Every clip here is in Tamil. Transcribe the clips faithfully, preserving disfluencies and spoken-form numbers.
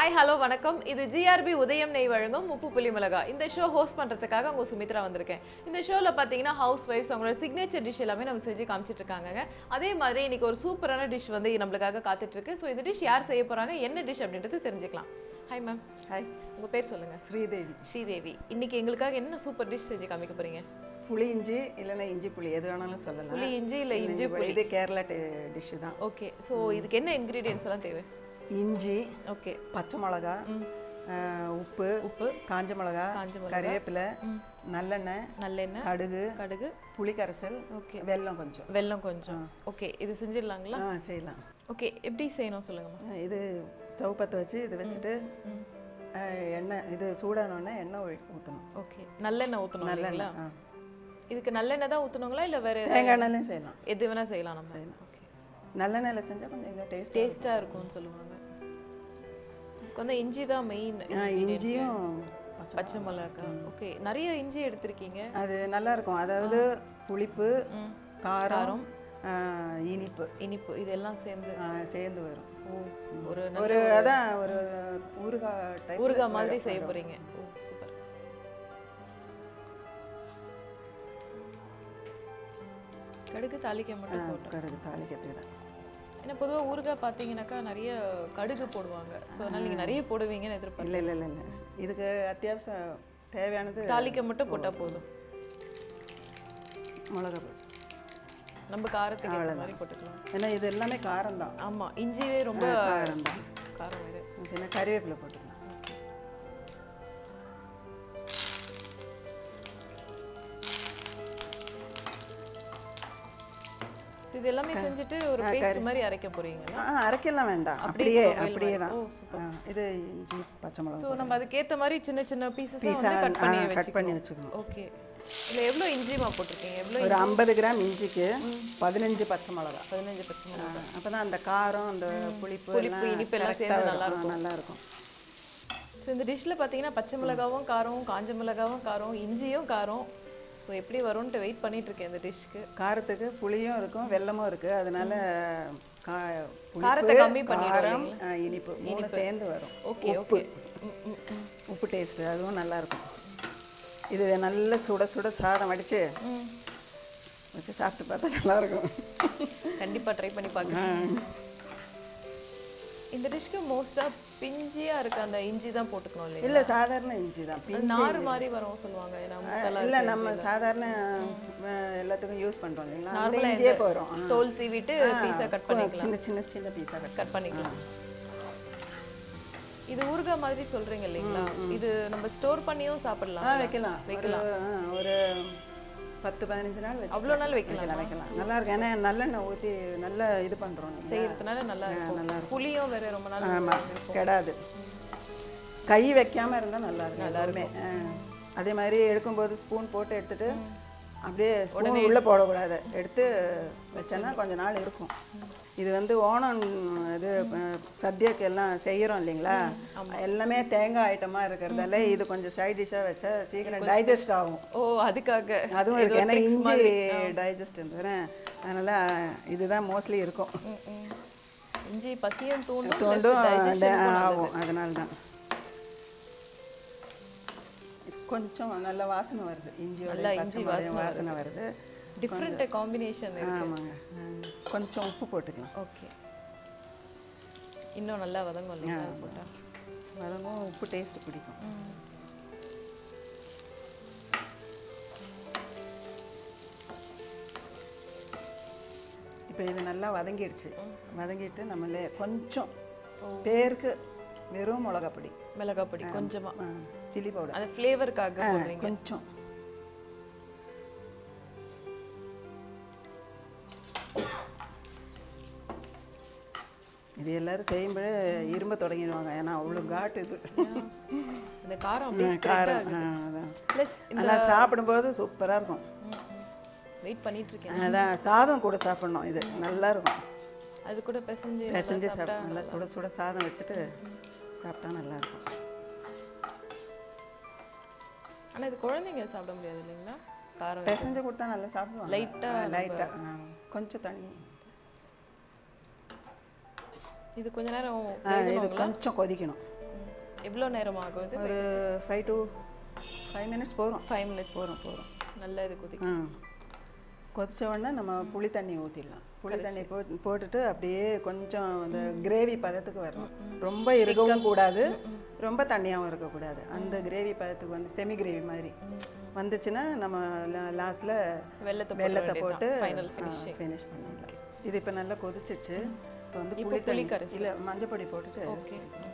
ஹாய் ஹலோ வணக்கம். இது ஜிஆர்பி உதயம் நெய் வழங்கும் உப்பு புளி மிளகா. இந்த ஷோ ஹோஸ்ட் பண்றதுக்காக உங்க சுமித்ரா வந்திருக்கேன். இந்த ஷோல பாத்தீங்கன்னா ஹவுஸ் வைஃப்ஸ் அவங்களோட சிக்னேச்சர் டிஷ் எல்லாமே நம்ம செஞ்சு காமிச்சிட்டு இருக்காங்க. அதே மாதிரி இன்னைக்கு ஒரு சூப்பரான டிஷ் வந்து நம்மளுக்காக காத்துட்டு இருக்கு. ஸோ இந்த டிஷ் யார் செய்ய போறாங்க, என்ன டிஷ் அப்படின்றது தெரிஞ்சுக்கலாம். Hi ma'am. ஹாய், உங்க பேர் சொல்லுங்க. ஸ்ரீதேவி. ஸ்ரீதேவி, இன்னைக்கு எங்களுக்காக என்ன சூப்பர் டிஷ் செஞ்சு காமிக்க போறீங்க? புளி இஞ்சி இல்லைன்னா இஞ்சி புளி எது வேணாலும் சொல்லலாம். புளி இஞ்சி இல்லை இஞ்சி புளி. இது கேரளா டிஷ் தான். ஓகே, ஸோ இதுக்கு என்ன இன்க்ரீடியன்ஸ் எல்லாம் தேவை? இஞ்சி, ஓகே, பச்சை மிளகா, உப்பு, உப்பு, காஞ்ச மிளகா, காஞ்ச மிளகா, கறிவேப்பிலை, நல்லெண்ணெய், நல்லெண்ணெய், கடுகு, கடுகு, புளி கரைசல், ஓகே, வெல்லம் கொஞ்சம். வெல்லம் கொஞ்சம். ஓகே, இது செஞ்சிடலாங்களா? ஆ செய்யலாம். ஓகே, எப்படி செய்யணும் சொல்லுங்கம்மா. இது ஸ்டவ் பற்ற வச்சு இது வச்சுட்டு எண்ணெய் இது சூடானோடனே எண்ணெய் ஊற்றணும். ஓகே, நல்லெண்ணெய் ஊற்றணும். நல்லெண்ணெய். ஆ, இதுக்கு நல்லெண்ணெய் தான் ஊற்றணுங்களா இல்லை வேறு தேங்காய் எண்ணெயும் செய்யலாம். எது வேணால் செய்யலாம் நம்ம. செய்யலாம். ஓகே, நல்லெண்ணெயில் செஞ்சால் கொஞ்சம் இன்னும் டேஸ்ட் டேஸ்ட்டாக இருக்கும்னு சொல்லுவாங்க. இதுக்கு வந்து இஞ்சி தான் மெயின். இஞ்சியும் பச்சை மிளகா. ஓகே, நிறைய இஞ்சி எடுத்திருக்கீங்க. அது நல்லா இருக்கும். அதாவது புளிப்பு, காரம், இனிப்பு இனிப்பு இதெல்லாம் சேர்ந்து சேர்ந்து வரும். ஒரு ஒரு அதான் ஒரு ஊறுகாய் டைப் ஊறுகாய் மாதிரி செய்ய போறீங்க. ஓ சூப்பர். கடுகு தாளிக்க மட்டும் போட்டு. கடுகு தாளிக்கிறதுக்கு தான். ஏன்னா பொதுவாக ஊறுகாய் பார்த்தீங்கன்னாக்கா நிறைய கடுகு போடுவாங்க. ஸோ அதனால் நீங்கள் நிறைய போடுவீங்கன்னு எதிர்பார்க்க. இல்லை இல்லை இல்லை இல்லை இதுக்கு அத்தியாவசியம் தேவையானது தாளிக்க மட்டும் போட்டால் போதும். மிளகா போட்டு நம்ம காரத்துக்கு ஏற்ற மாதிரி போட்டுக்கலாம். ஏன்னா இது எல்லாமே காரம் தான். ஆமாம், இஞ்சியே ரொம்ப காரம் தான். காரம் வேறு. ஏன்னா கறிவேப்பிலை போட்டுக்கலாம். ஸோ இது எல்லாமே செஞ்சுட்டு ஒரு பேஸ்ட் மாதிரி அரைக்க போறீங்களா? ஆ அரைக்கலாம் வேண்டாம், அப்படியே அப்படியே தான். இது இஞ்சி பச்சை மிளகா. ஸோ நம்ம அதுக்கேற்ற மாதிரி சின்ன சின்ன பீசஸ் வந்து கட் பண்ணி கட் பண்ணி வச்சுக்கணும். ஓகே, இல்லை எவ்வளோ இஞ்சிமா போட்டிருக்கீங்க? எவ்வளோ? ஒரு ஐம்பது கிராம் இஞ்சிக்கு பதினஞ்சு பச்சை மிளகா. பதினஞ்சு பச்சை மிளகா. அப்போ தான் அந்த காரம், அந்த புளிப்பு புளிப்பு இனிப்பு எல்லாம் சேர்ந்து நல்லா இருக்கும். நல்லா இருக்கும். ஸோ இந்த டிஷ்ஷில் பார்த்தீங்கன்னா பச்சை மிளகாவும் காரம், காஞ்ச மிளகாவும் காரம், இஞ்சியும் காரம். ஸோ எப்படி வரும்ன்ட்டு வெயிட் பண்ணிட்டு இருக்கேன் இந்த டிஷ்க்கு. காரத்துக்கு புளியும் இருக்கும், வெல்லமும் இருக்குது. அதனால காரத்தை கம்மி பண்ணிடுறோம், இனிப்பு மூணு சேர்ந்து வரும். Okay okay. உப்பு டேஸ்ட்டு அதுவும் நல்லாயிருக்கும். இது நல்ல சுட சுட சாதம் வடித்து வச்சு சாப்பிட்டு பார்த்தா நல்லாயிருக்கும். கண்டிப்பாக ட்ரை பண்ணி பார்க்கலாம். இந்த டிஷ்க்கு மோஸ்ட்டாக பிஞ்சியாக இருக்க அந்த இஞ்சி தான் போட்டுக்கணும் இல்லையா? இல்லை, சாதாரண இஞ்சி தான். நார் மாதிரி வரும் சொல்லுவாங்க. இல்லை, நம்ம சாதாரண எல்லாத்துக்கும் யூஸ் பண்ணுறோம் இல்லைங்களா? நார்மலாக இஞ்சியே போகிறோம். தோல் சீவிட்டு பீஸா கட் பண்ணிக்கலாம். சின்ன சின்ன சின்ன பீஸா கட் பண்ணிக்கலாம். இது ஊறுகாய் மாதிரி சொல்றீங்க இல்லைங்களா? இது நம்ம ஸ்டோர் பண்ணியும் சாப்பிடலாம். வைக்கலாம் வைக்கலாம் ஒரு பத்து பதினஞ்சு நாள் வச்சு. அவ்வளோ நாள் வைக்கலாம் வைக்கலாம் நல்லா இருக்கும். ஏன்னா நல்லெண்ணெய் ஊற்றி நல்லா இது பண்ணுறோம் செய்யறதுனால நல்லா இருக்கும். நல்லா இருக்கும். புளியும் வேற ரொம்ப நாள் ஆமாம் கெடாது. கை வைக்காமல் இருந்தால் நல்லா இருக்கும். எல்லாருமே அதே மாதிரி எடுக்கும்போது ஸ்பூன் போட்டு எடுத்துட்டு அப்படியே உடனே உள்ளே போடக்கூடாது. எடுத்து வச்சோன்னா கொஞ்ச நாள் இருக்கும். இது வந்து ஓணம் இது சத்யாக்கு எல்லாம் செய்கிறோம் இல்லைங்களா? எல்லாமே தேங்காய் ஐட்டமாக இருக்கிறதால இது கொஞ்சம் சைட் டிஷ்ஷாக வச்சா சீக்கிரம் டைஜஸ்ட் ஆகும். ஓ அதுக்காக அதுவும் இருக்குது. ஏன்னா இஞ்சி டைஜஸ்ட் இருந்தேன், அதனால் இதுதான் மோஸ்ட்லி இருக்கும். இஞ்சி பசியும் தூண்டும் தூண்டும் ஆகும். அதனால தான் கொஞ்சம் நல்ல வாசனை வருது. இஞ்சி நல்லா இஞ்சி வாசனை வாசனை வருது. டிஃப்ரெண்ட் காம்பினேஷன் இருக்கு. ஆமாங்க, கொஞ்சம் உப்பு போட்டுக்கலாம். ஓகே, இன்னும் நல்லா வதங்கும் இல்லையா? போட்டா வதங்கும், உப்பு டேஸ்ட் பிடிக்கும். இப்போ இது நல்லா வதங்கிடுச்சு. வதங்கிட்டு நம்மளே கொஞ்சம் பேருக்கு வெறும் மிளகாய் பொடி, மிளகாய் பொடி கொஞ்சமா, சில்லி பவுடர், அது ஃப்ளேவருக்காக போடுறீங்க கொஞ்சம். இது எல்லாரும் செய்யும்போது இரும்ப தொடங்கிடுவாங்க. ஏன்னா அவ்வளோ காட்டு இது. இந்த காரம் அப்படியே காரம் அதான். ப்ளஸ் ஆனால் சாப்பிடும்போது சூப்பராக இருக்கும். வெயிட் பண்ணிட்டு இருக்கேன். அதான் சாதம் கூட சாப்பிடணும். இது நல்லா இருக்கும். அது கூட பிசைஞ்சு பிசைஞ்சு சாப்பிட்டா நல்லா சுட சுட சாதம் வச்சுட்டு சாப்பிட்டா நல்லாயிருக்கும். ஆனால் இது குழந்தைங்க சாப்பிட முடியாது இல்லைங்களா? காரம் பிசைஞ்சு கொடுத்தா நல்லா சாப்பிடுவாங்க. லைட்டாக லைட்டாக கொஞ்சம் தண்ணி. இது கொஞ்ச நேரம் இது கொஞ்சம் கொதிக்கணும். எவ்வளோ நேரம் ஆகும் இது? ஒரு ஃபைவ் டு ஃபைவ் மினிட்ஸ் போகிறோம். ஃபைவ் மினிட்ஸ் போகிறோம் போகிறோம் நல்லா இது கொதிக்கும். ம் கொதிச்ச உடனே நம்ம புளி தண்ணி ஊற்றிடலாம். புளி தண்ணி போ போட்டுட்டு அப்படியே கொஞ்சம் அந்த கிரேவி பதத்துக்கு வரணும். ரொம்ப இருக்கவும் கூடாது, ரொம்ப தண்ணியாகவும் இருக்கக்கூடாது. அந்த கிரேவி பதத்துக்கு வந்து செமி கிரேவி மாதிரி வந்துச்சுன்னா நம்ம லாஸ்ட்டில் வெள்ளத்தை வெள்ளத்தை போட்டு ஃபைனல் ஃபினிஷிங் ஃபினிஷ் பண்ணிடலாம். இது இப்போ நல்லா கொதிச்சிச்சு. இப்போ வந்து இப்போ புளி புளி தண்ணி கரைசல். இல்லை மஞ்சள் பொடி போட்டுட்டு ஓகே.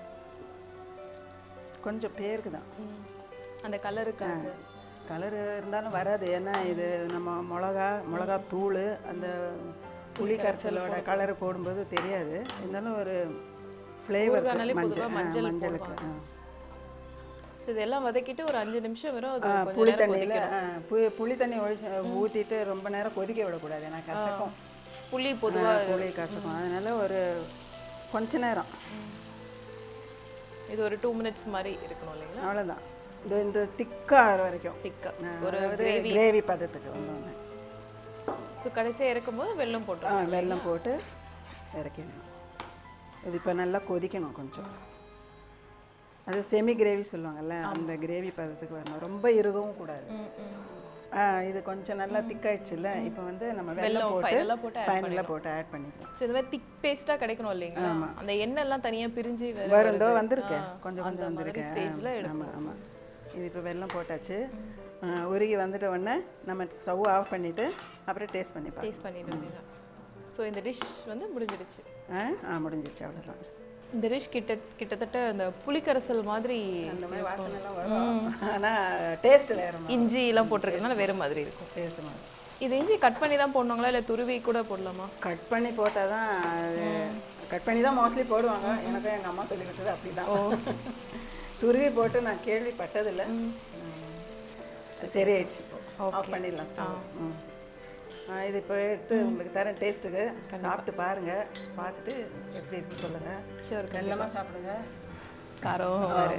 கொஞ்சம் பேருக்கு தான் அந்த கலருக்காக கலரு இருந்தாலும் வராது. ஏன்னா இது நம்ம மிளகா மிளகா தூள் அந்த புளி கரைசலோட கலரு போடும்போது தெரியாது. இருந்தாலும் ஒரு ஃப்ளேவர் மஞ்சள் மஞ்சள் மஞ்சளுக்கு ஆ. ஸோ இதெல்லாம் வதக்கிட்டு ஒரு அஞ்சு நிமிஷம் வரும் அது ஆ, கொஞ்சம் புளி நேரம் தண்ணியில் கொதிக்கணும். புளி புளி தண்ணி ஒழிச்சு ஊற்றிட்டு ரொம்ப நேரம் கொதிக்க விடக்கூடாது. ஏன்னா கசக்கும், புளி பொதுவாக புளி கசக்கும். அதனால ஒரு கொஞ்ச நேரம் இது ஒரு டூ மினிட்ஸ் மாதிரி இருக்கணும் இல்லைங்களா? அவ்வளோதான். இது இந்த திக்காகிற வரைக்கும் திக்கா ஒரு கிரேவி பதத்துக்கு வந்தோடனே ஸோ கடைசியாக இறக்கும்போது வெல்லம் ஆ போட்டுருவோம். வெல்லம் போட்டு இறக்கிடணும். இது இப்போ நல்லா கொதிக்கணும் கொஞ்சம். அது செமி கிரேவி சொல்லுவாங்கல்ல, அந்த கிரேவி பதத்துக்கு வரணும். ரொம்ப இறுகவும் கூடாது. ஆ இது கொஞ்சம் நல்லா திக்காயிடுச்சுல்ல. இப்போ வந்து நம்ம வெல்லம் போட்டு ஃபைனலாக போட்டு ஃபைனலாக போட்டு ஆட் பண்ணிக்கலாம். ஸோ இந்த மாதிரி திக் பேஸ்ட்டாக கிடைக்கணும் இல்லைங்களா? அந்த எண்ணெய் எல்லாம் தனியாக பிரிஞ்சு வேற வருந்தோ வந்திருக்கு, கொஞ்சம் கொஞ்சம் வந்திருக்கு. ஸ்டேஜில் ஆமாம் ஆமாம். இது இப்போ வெல்லம் போட்டாச்சு. உருகி வந்துட்ட உடனே நம்ம ஸ்டவ் ஆஃப் பண்ணிவிட்டு அப்புறம் டேஸ்ட் பண்ணி பார்க்கலாம். டேஸ்ட் பண்ணிட வேண்டியதான். ஸோ இந்த டிஷ் வந்து முடிஞ்சிடுச்சு. ஆ ஆ முடிஞ்சிருச்சு, அவ்வளோதான். இந்த டிஷ் கிட்ட கிட்டத்தட்ட அந்த புளிக்கரைசல் மாதிரி அந்த மாதிரி வாசனைலாம் வரும், ஆனால் டேஸ்ட் வேறு. இஞ்சி எல்லாம் போட்டிருக்கனால வேறு மாதிரி இருக்கும் டேஸ்ட் மாதிரி. இது இஞ்சி கட் பண்ணி தான் போடணுங்களா இல்லை துருவி கூட போடலாமா? கட் பண்ணி போட்டால் தான் கட் பண்ணி தான் மோஸ்ட்லி போடுவாங்க. எனக்கும் எங்கள் அம்மா சொல்லி கொடுத்தது அப்படி தான். துருவி போட்டு நான் கேள்விப்பட்டதில்லை. சரி ஆயிடுச்சு, ஆஃப் பண்ணிடலாம் ஸ்டவ். ம் இது இப்போ எடுத்து உங்களுக்கு தரேன் டேஸ்ட்டுக்கு. சாப்பிட்டு பாருங்கள், பார்த்துட்டு எப்படி இருக்குன்னு சொல்லுங்கள். ஷூர், வெல்லமாக சாப்பிடுங்க. காரம்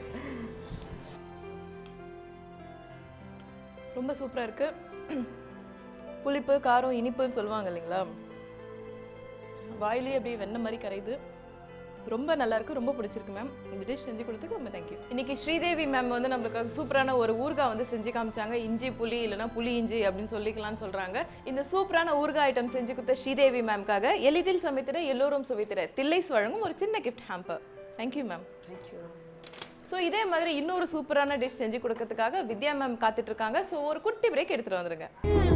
ரொம்ப சூப்பராக இருக்குது. புளிப்பு காரம் இனிப்புன்னு சொல்லுவாங்க இல்லைங்களா, வாயிலே அப்படியே வெண்ணெய் மாதிரி கரையுது. ரொம்ப நல்லா இருக்கு, ரொம்ப பிடிச்சிருக்கு மேம். இந்த டிஷ் செஞ்சு கொடுத்ததுக்கு ரொம்ப தேங்க்யூ. இன்னைக்கு ஸ்ரீதேவி மேம் வந்து நம்மளுக்கு சூப்பரான ஒரு ஊறுகாய் வந்து செஞ்சு காமிச்சாங்க. இஞ்சி புளி இல்லைனா புளி இஞ்சி அப்படின்னு சொல்லிக்கலாம்னு சொல்றாங்க. இந்த சூப்பரான ஊறுகாய் ஐட்டம் செஞ்சு கொடுத்த ஸ்ரீதேவி மேம்காக எளிதில் சமைத்திட எல்லோரும் சுவைத்திட தில்லைஸ் வழங்கும் ஒரு சின்ன gift hamper. Thank you ma'am. Thank you. So இதே மாதிரி இன்னொரு சூப்பரான டிஷ் செஞ்சு கொடுக்கறதுக்காக வித்யா மேம் காத்துட்டு இருக்காங்க. ஸோ ஒரு குட்டி பிரேக் எடுத்துட்டு வந்துருங்க.